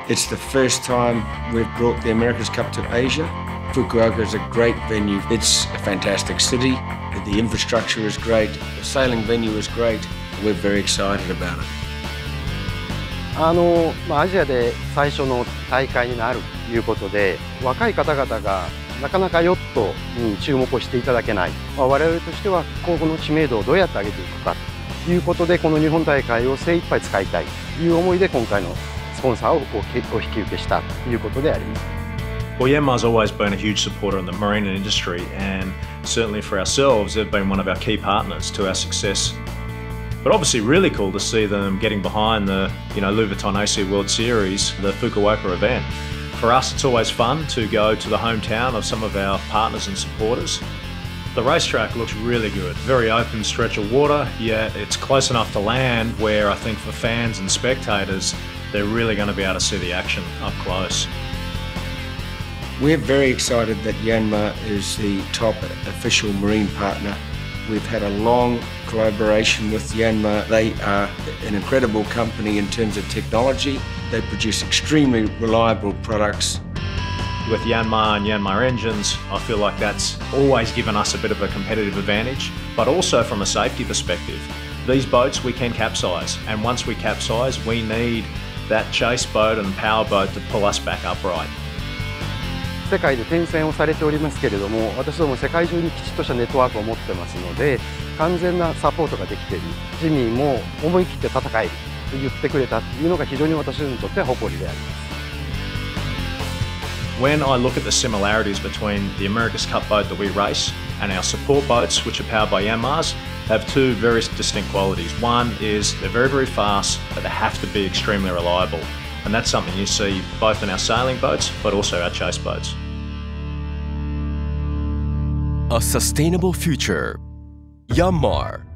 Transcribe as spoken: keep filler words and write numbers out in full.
It's the first time we've brought the America's Cup to Asia. Fukuoka is a great venue. It's a fantastic city. The infrastructure is great. The sailing venue is great. We're very excited about it. あのまあ、アジアで最初の大会になるということで、若い方々がなかなかヨットに注目をしていただけない、まあ、我々としては今後の知名度をどうやって上げていくかということで、この日本大会を精一杯使いたいという思いで今回のスポンサーをお引き受けしたということであります。 Well, Yanmar's always been a huge supporter in the marine industry, and certainly for ourselves, they've been one of our key partners to our success. But obviously really cool to see them getting behind the, you know, Louis Vuitton A C World Series, the Fukuoka event. For us, it's always fun to go to the hometown of some of our partners and supporters. The racetrack looks really good. Very open stretch of water, yet it's close enough to land where I think for fans and spectators, they're really going to be able to see the action up close. We're very excited that Yanmar is the top official marine partner. We've had a long collaboration with Yanmar. They are an incredible company in terms of technology. They produce extremely reliable products. With Yanmar and Yanmar engines, I feel like that's always given us a bit of a competitive advantage, but also from a safety perspective. These boats we can capsize, and once we capsize, we need that chase boat and power boat to pull us back upright. 世界で転戦をされておりますけれども、私ども世界中にきちっとしたネットワークを持ってますので、完全なサポートができている。ジミーも思い切って戦えると言ってくれたというのが非常に私にとっては誇りであります。 When I look at the similarities between the America's Cup boat that we race and our support boats, which are powered by Yanmars, have two very distinct qualities. One is they're very, very fast, but they have to be extremely reliable. And that's something you see both in our sailing boats, but also our chase boats. A sustainable future. Yanmar.